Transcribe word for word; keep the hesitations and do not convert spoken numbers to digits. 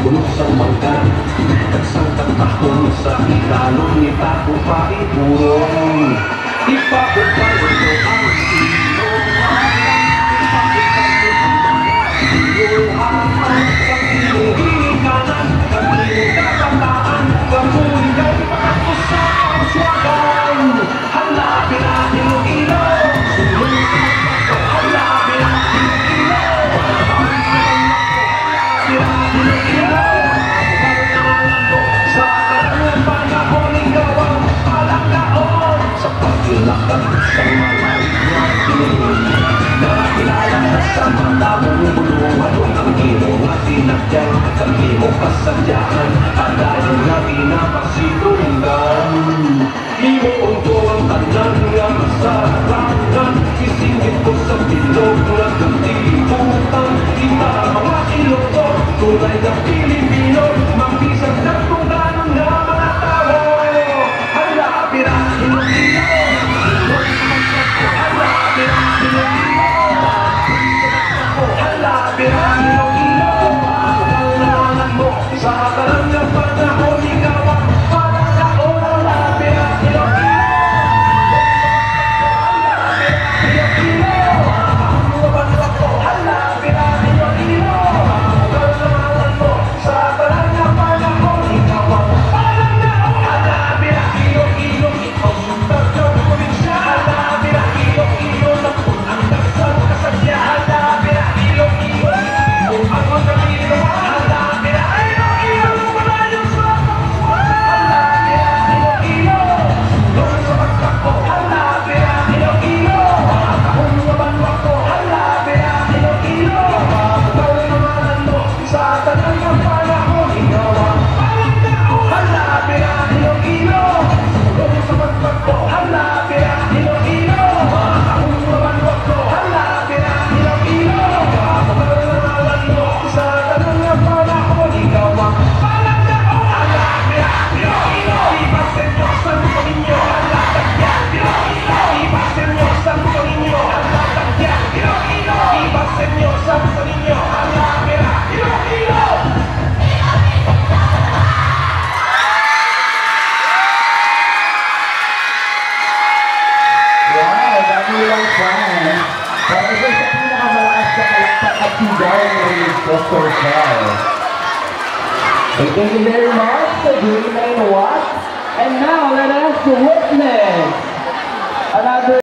bulusang mangga Kagsang katahong sa ikalong ni Tapo pa iburong Ipapupay ito ang sino Ipapupay ito ang mga iluhaman Sa iluhin kanan Kagiling kapataan Kamuling kay pakakusa ang swagan Hanapin ang Iloilo Sulong sa magbato Hanapin ang Iloilo Hanapin ang Iloilo Sa karang panahon ikaw ang palakaon Sa paglakan sa malayang Nakilala na sa mata mong bulungan Ang iyong at inadyang Kami mo kasadyahan At dahil na pinapasitunggan Imo unto ang tanan nga masarangan Isingit ko sa bilog na katibutan Kita mga Ilocos Tunay na Pilipino Mampisag na kung gano'n na mga tao Hanapin ang Iloilo Hanapin ang Iloilo Hanapin ang Iloilo Pagkakalangan mo sa karang na panahon ikaw ang palakaon Hanapin ang Iloilo Hanapin ang Iloilo Hanapin ang Iloilo Pagkakalangan mo sa karang na panahon ikaw ang palakaon Hanapin ang Iloilo Ikaw sundagyan probinsya Hanapin ang Iloilo Napun ang dagsang kasadya Hanapin ang Iloilo Kung ang magkakilo Hanapin ang Iloilo Malayo sa kapaswan Hanapin ang Iloilo Sulong sa magkako Hanapin ang Iloilo Makakahong nga banwak ko Hanapin ang Iloilo Pagkakaw naman mo sa tanang ng panahon Ikaw ang palakaon Hanapin ang Iloilo Sulong sa magkako Hanapin ang Iloilo Makakahong nga banwak ko Hanapin ang Iloilo Pagkakaw naman mo sa tanang ng panahon Ikaw ang palakaon Hanapin ang Iloilo Ipasin nyo sa buko ninyo Halatagyan Iloilo Ipasin nyo sa buko ninyo Halatagyan Iloilo Ipasin nyo sa buko ninyo Hanapin ang Iloilo Wow, dami lang fan. Para ito sa pinakamalakas na kalakpak at sigaw ng Doctor Shell. Thank you very much. So, do you know what? And now, let us witness